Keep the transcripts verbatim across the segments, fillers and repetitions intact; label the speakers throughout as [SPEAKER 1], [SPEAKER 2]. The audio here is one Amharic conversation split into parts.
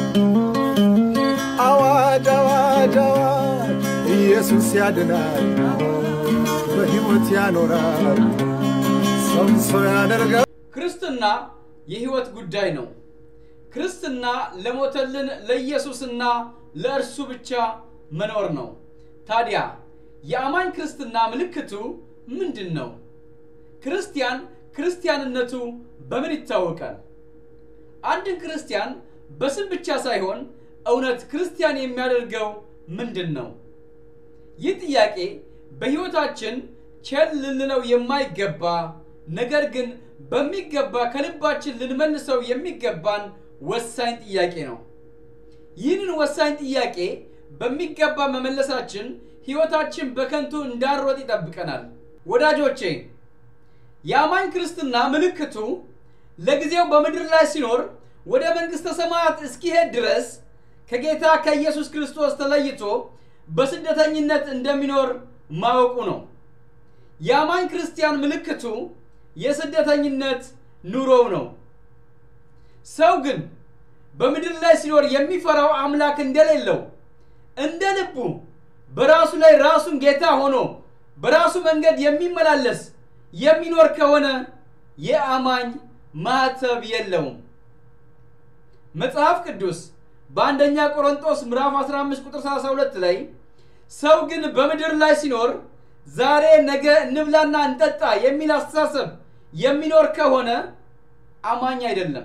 [SPEAKER 1] አዋጅ አዋጅ አዋጅ ኢየሱስ ያድናል በህይወት ያኖራል ሰው ሰው ያደርጋል
[SPEAKER 2] ክርስትና የህይወት ጉዳይ ነው ክርስትና ለሞተልን ለእየሱስና ለእርሱ ብቻ መኖር ነው ታዲያ የአማኝ ክርስትና ምልክቱ ምንድነው ክርስቲያን ክርስቲያንነቱ በምን ይታወቃል አንድን ክርስቲያን በስም ብቻ ሳይሆን በእውነት ክርስቲያን የሚያደርገው ምንድነው ይህ ጥያቄ በህይወታችን ቸል ልንለው የማይገባ ነገር ግን በሚገባ ከልባችን ልንመልሰው የሚገባን ወሳኝ ጥያቄ ነው ይህንን ወሳኝ ጥያቄ በሚገባ መመለሳችን ህይወታችን በከንቱ እንዳንሮጥ ይጠብቀናል ወዳጆቼ የአማኝ ክርስትና ምልክቱ ለጊዜው በመድር ላይ ሲኖር ወደ መንግስተ ሰማያት እስኪሄድ ድረስ ከጌታ ከኢየሱስ ክርስቶስ ተለይቶ በስደተኝነት እንደሚኖር ማወቁ ነው የአማኝ ክርስቲያን ምልክቱ የስደተኝነት ኑሮው ነው ሰው ግን በመድር ላይ ሲኖር የሚፈራው አምላክ እንደሌለው እንደልቡ በራሱ ላይ ራሱን ጌታ ሆኖ በራሱ መንገድ የሚመላለስ የሚኖር ከሆነ የአማኝ ማተብ የለውም መጽሐፍ ቅዱስ በአንደኛ ቆሮንቶስ ምዕራፍ አስራ አምስት ቁጥር ሰላሳ ሁለት ላይ ሰው ግን በመድር ላይ ሲኖር ዛሬ ነገ እንብላና እንጠጣ የሚል አስተሳሰብ የሚኖር ከሆነ አማኝ አይደለም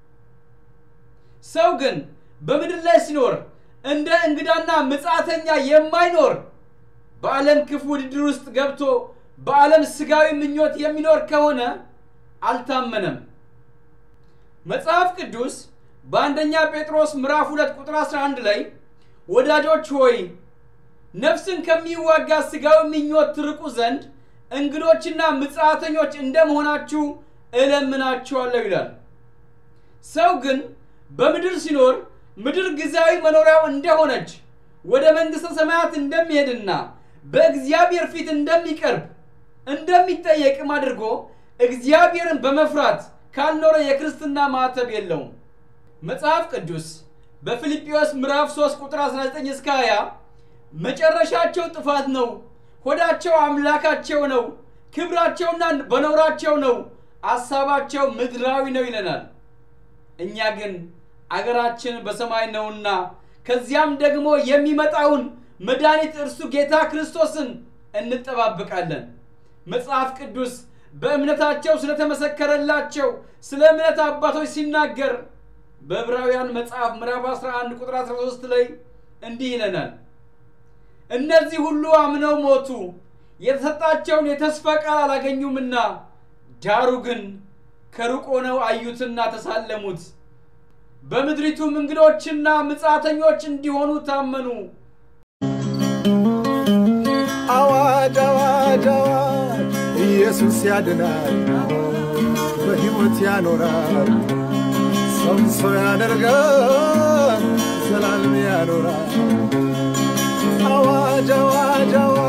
[SPEAKER 2] ሰው ግን በመድር ላይ ሲኖር እንደ እንግዳና መጻተኛ የማይኖር በዓለም ክፉ ውድድር ውስጥ ገብቶ በዓለም ስጋዊ ምኞት የሚኖር ከሆነ አልታመነም መጽሐፍ ቅዱስ በአንደኛ ጴጥሮስ ምዕራፍ ሁለት ቁጥር አስራ አንድ ላይ ወዳጆች ሆይ ነፍስን ከሚዋጋ ስጋዊ ምኞት ትርቁ ዘንድ እንግዶችና መጻተኞች እንደመሆናችሁ እለምናችኋለሁ ይላል ሰው ግን በመድር ሲኖር ምድር ጊዜያዊ መኖሪያው እንደሆነች ወደ መንግስተ ሰማያት እንደሚሄድና በእግዚአብሔር ፊት እንደሚቀርብ እንደሚጠየቅም አድርጎ እግዚአብሔርን በመፍራት ካልኖረ የክርስትና ማተብ የለውም መጽሐፍ ቅዱስ በፊልጵስዩስ ምዕራፍ ሶስት ቁጥር አስራ ዘጠኝ እስከ ሃያ መጨረሻቸው ጥፋት ነው ሆዳቸው አምላካቸው ነው ክብራቸውና በኖራቸው ነው ሐሳባቸው ምድራዊ ነው ይለናል እኛ ግን አገራችን በሰማይ ነውና ከዚያም ደግሞ የሚመጣውን መድኃኒት እርሱ ጌታ ክርስቶስን እንጠባበቃለን መጽሐፍ ቅዱስ በእምነታቸው ስለተመሰከረላቸው ስለ እምነት አባቶች ሲናገር በዕብራውያን መጽሐፍ ምዕራፍ አስራ አንድ ቁጥር አስራ ሶስት ላይ እንዲህ ይለናል እነዚህ ሁሉ አምነው ሞቱ የተሰጣቸውን የተስፋ ቃል አላገኙምና ዳሩ ግን ከሩቅ ሆነው አዩትና ተሳለሙት በመድሪቱም እንግዶችና መጻተኞች እንዲሆኑ ታመኑ
[SPEAKER 1] አዋጅ አዋጅ አዋጅ ኢየሱስ ያድናል በህይወት ያኖራል ሰው ሰው ያደርጋል ዘላለም ያኖራል አዋጅ አዋጅ አዋጅ